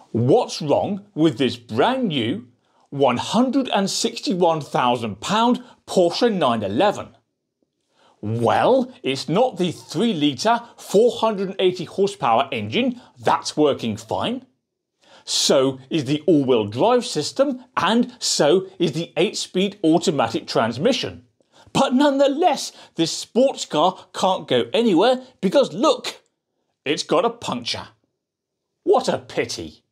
What's wrong with this brand new £161,000 Porsche 911? Well, it's not the 3 litre 480 horsepower engine, that's working fine. So is the all-wheel drive system, and so is the 8-speed automatic transmission. But nonetheless, this sports car can't go anywhere because look, it's got a puncture. What a pity.